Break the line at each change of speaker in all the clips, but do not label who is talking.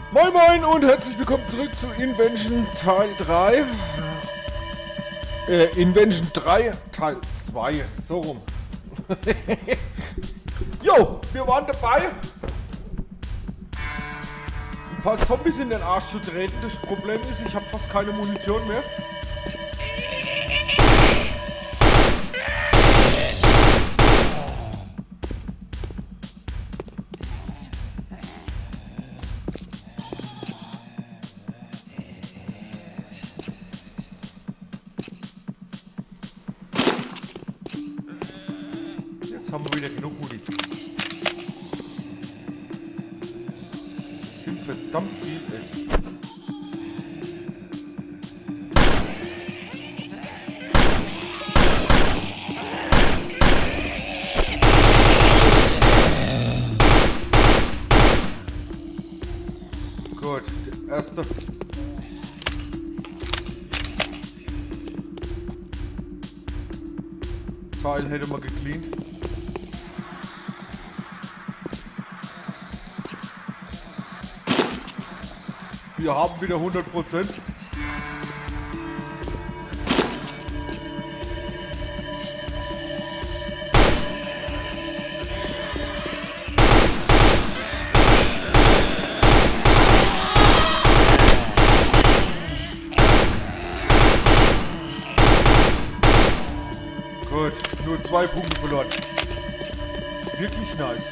Moin Moin und herzlich willkommen zurück zu Invention Teil 3. Invention 3 Teil 2, so rum. Jo, wir waren dabei, ein paar Zombies in den Arsch zu treten. Das Problem ist, ich habe fast keine Munition mehr. Jetzt haben wir wieder genug Munition. Das sind verdammt viel, ey. Gut, der erste. Teil hätte man gecleant. Wir haben wieder 100%. Gut, nur 2 Punkte verloren. Wirklich nice.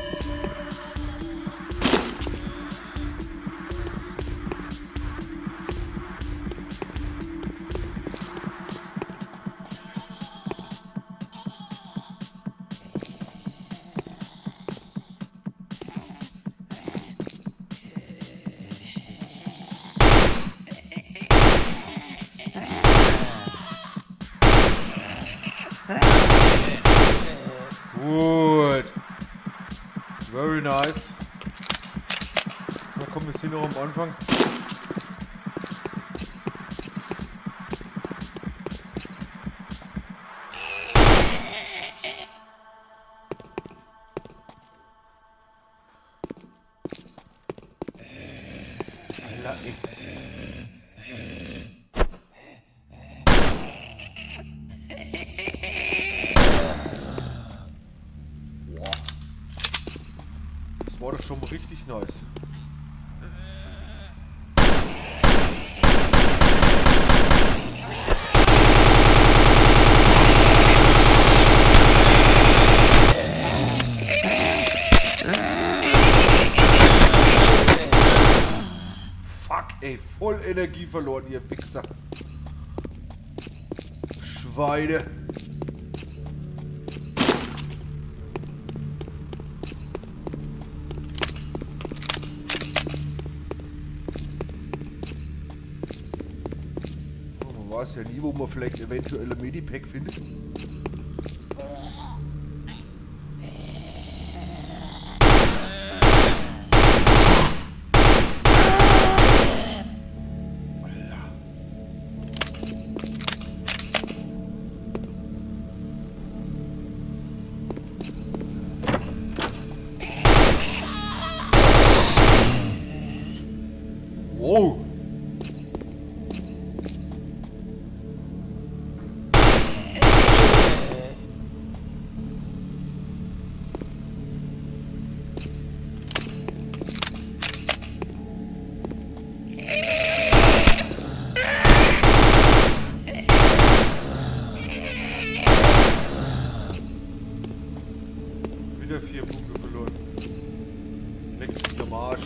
Gut. Very nice. Na komm, wir sind noch am Anfang. Alter, ey. Das war doch schon mal richtig nice. Fuck, ey, voll Energie verloren, ihr Wichser. Schweine. Man weiß ja nie, wo man vielleicht eventuell ein Medipack findet. Wow. Wieder 4 Punkte verloren. Leck mich am Arsch.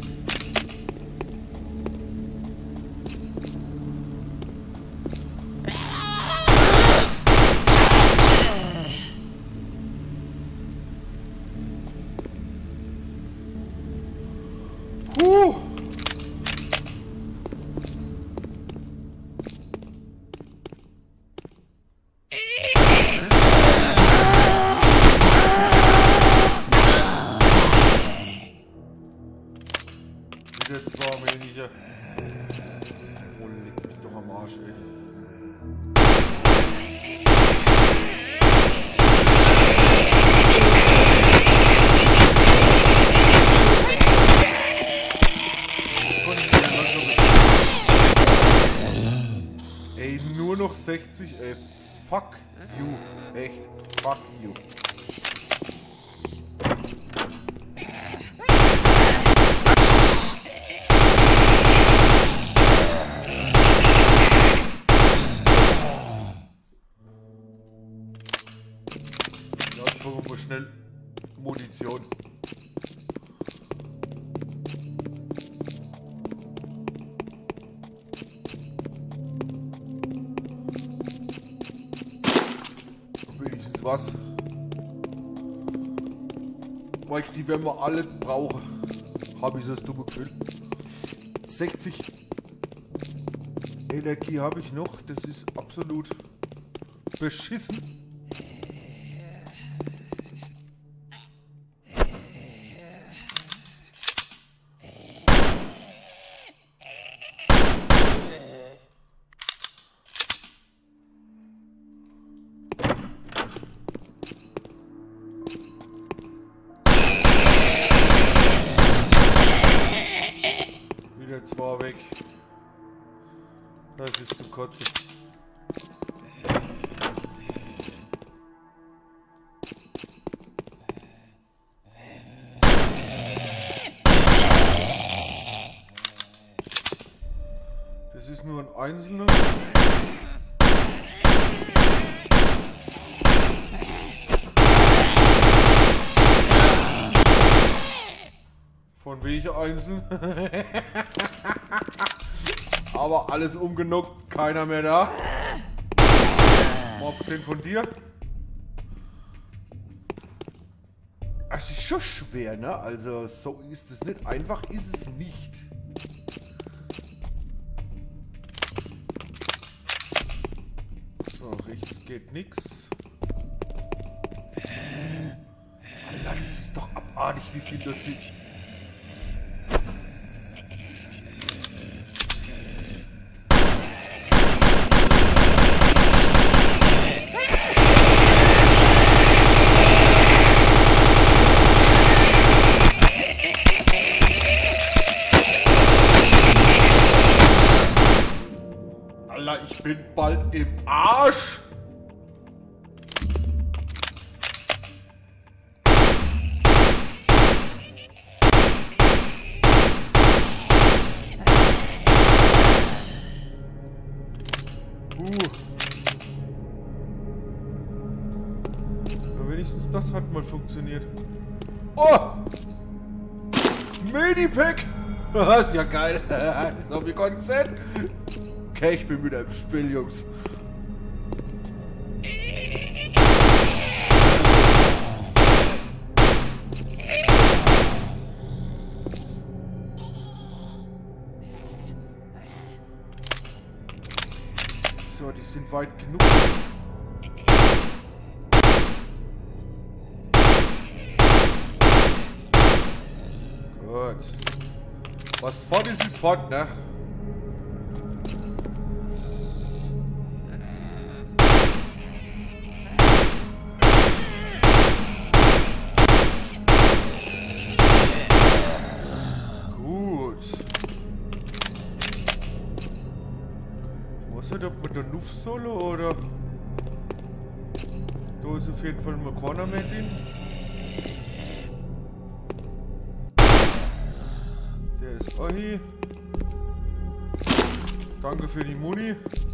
Wieder 2 weniger. Oh, leck mich doch am Arsch, ey. 60, ey. Fuck you. Echt. Fuck you. Ja, ich brauche mal schnell Munition. Wenigstens was. Weil ich die werden wir alle brauchen. Habe ich das dumme Gefühl. 60 Energie habe ich noch. Das ist absolut beschissen. Zwar weg. Das ist zum Kotzen. Das ist nur ein einzelner. Von welcher einzeln? Aber alles umgenockt, keiner mehr da. Mal abgesehen von dir. Es ist schon schwer, ne? Also so ist es nicht. Einfach ist es nicht. So, rechts geht nix. Alter, das ist doch abartig, wie viel das sind. Ich bin bald im Arsch. Na, wenigstens das hat mal funktioniert. Oh! Medipack! Das ist ja geil. Das hab ich gar nicht gesehen. Okay, ich bin wieder im Spiel, Jungs. So, die sind weit genug. Gut. Was fort ist fort, ne? Ob mit der Nuff Solo oder da ist auf jeden Fall mal keiner mehr drin. Der ist auch hier. Danke für die Muni.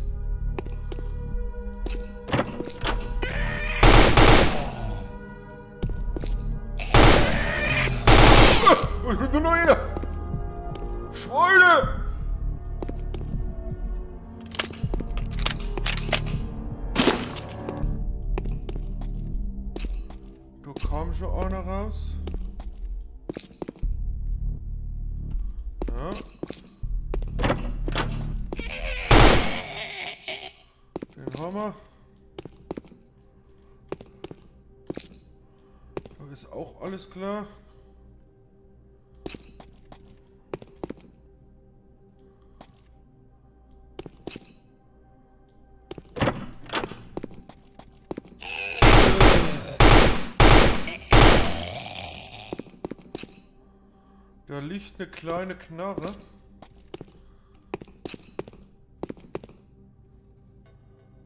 Ich bin nur noch einer. Schweine! Kam schon einer raus. Ja. Den haben wir. Da ist auch alles klar. Da liegt eine kleine Knarre.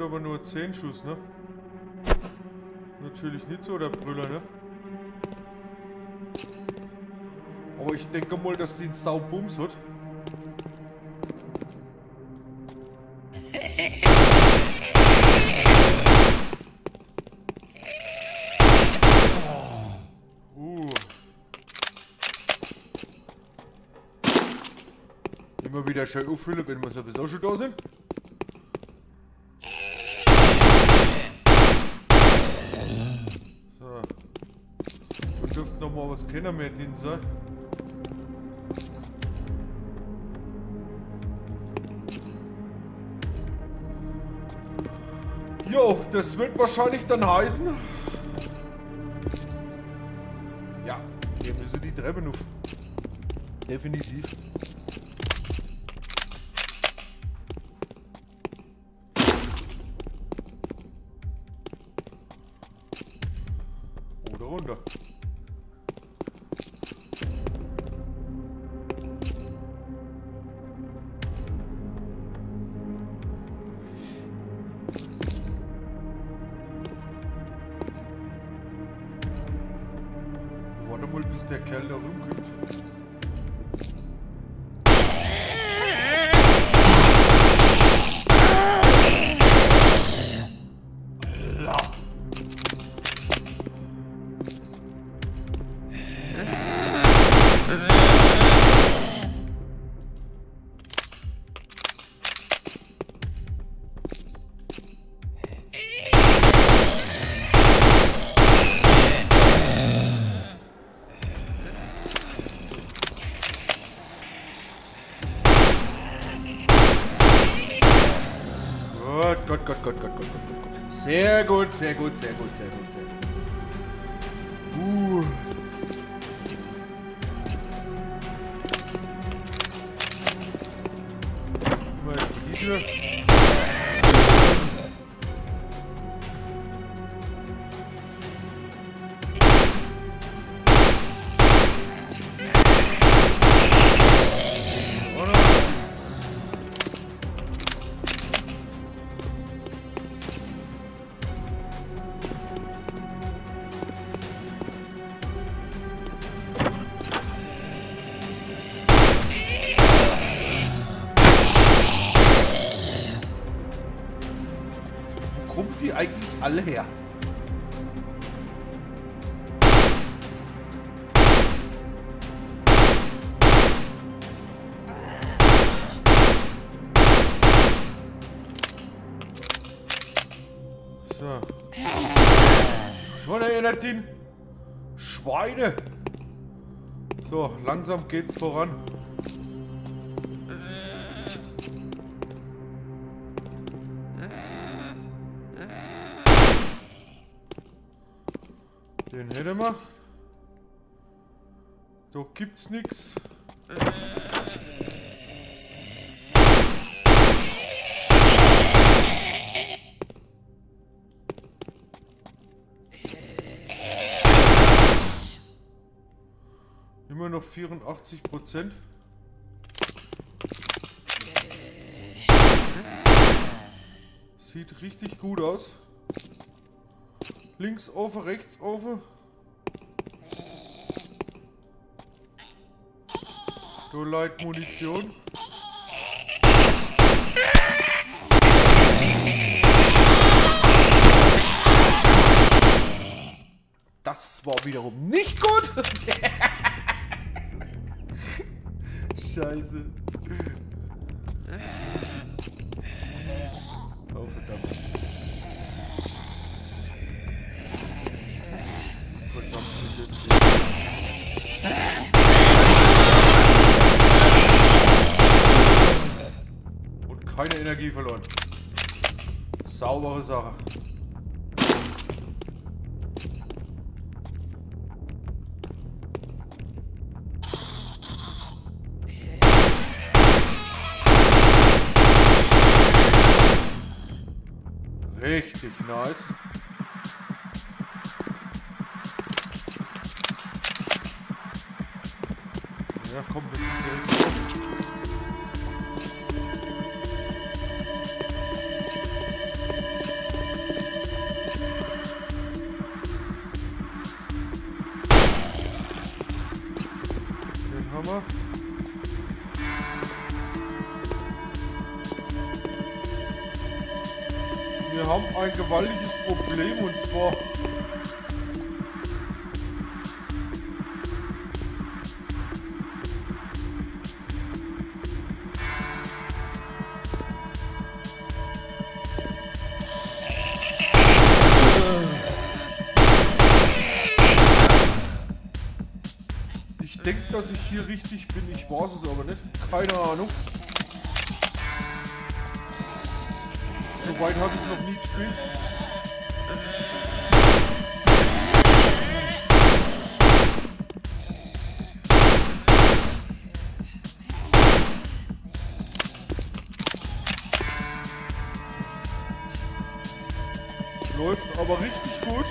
aber nur 10 Schuss, ne? Natürlich nicht so der Brüller, ne? Aber ich denke mal, dass die einen Saubums hat. Immer wieder schön auffüllen, wenn wir sowieso schon da sind. So. Wir dürften noch mal was kennen mehr drin sein. Jo, das wird wahrscheinlich dann heißen. Ja, wir müssen die Treppen auf. Definitiv. Oder runter. Warte mal, bis der Kerl da rumkommt. Gott. Sehr gut. Mal die Tür. Kommen die eigentlich alle her? So. Schon erinnert ihn. Schweine. So, langsam geht's voran. Den hätten wir. Da gibt's nichts. Immer noch 84%. Sieht richtig gut aus. Links offen, rechts offen. Da liegt Munition. Das war wiederum nicht gut. Scheiße. Oh verdammt. Verdammt sind das hier. Und keine Energie verloren. Saubere Sache. Richtig nice. Ja, komm, wir sind direkt. haben wir. Wir haben ein gewaltiges Problem und zwar ich denke, dass ich hier richtig bin, ich weiß es aber nicht, keine Ahnung. So weit habe ich noch nie gespielt. Läuft aber richtig gut.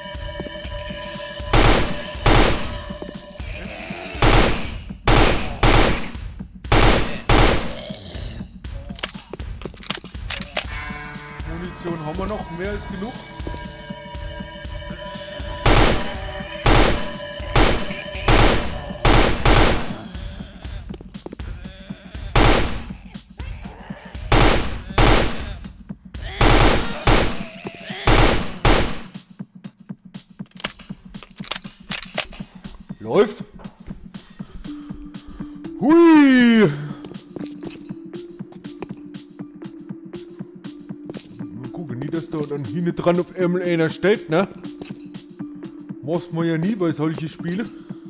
Munition haben wir noch, mehr als genug. Läuft. Hui. Mal gucken, nie, dass da dann hinten dran auf einmal einer steht, ne? Macht man ja nie bei solchen Spielen.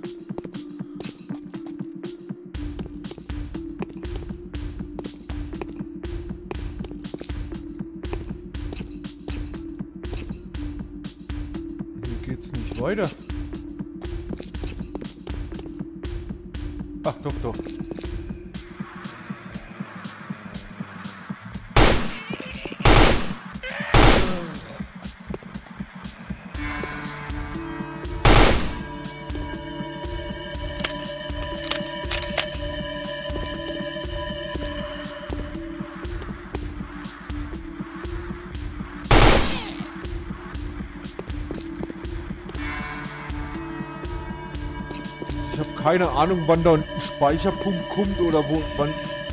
Hier geht's nicht weiter. Ach, doch, doch. Ich habe keine Ahnung, wann da ein Speicherpunkt kommt oder wo, wann.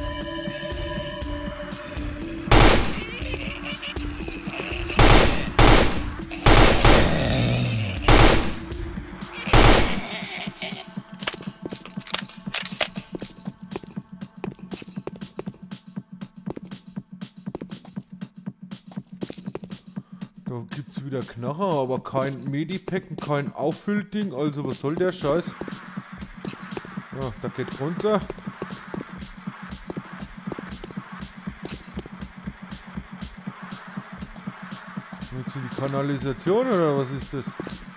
Da gibt's wieder Knarre, aber kein Medipack und kein Aufüllding, also was soll der Scheiß? Ja, da geht's runter. Jetzt in die Kanalisation oder was ist das?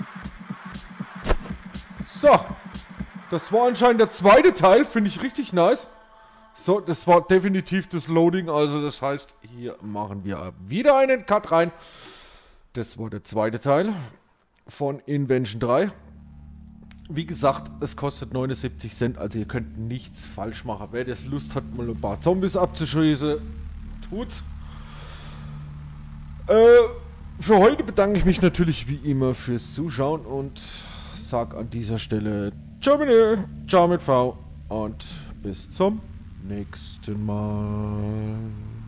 So, das war anscheinend der zweite Teil, finde ich richtig nice. So, das war definitiv das Loading, also das heißt, hier machen wir wieder einen Cut rein. Das war der zweite Teil von Invention 3. Wie gesagt, es kostet 79 Cent, also ihr könnt nichts falsch machen. Wer das Lust hat, mal ein paar Zombies abzuschießen, tut's. Für heute bedanke ich mich natürlich wie immer fürs Zuschauen und sag an dieser Stelle ciao mit V und bis zum nächsten Mal.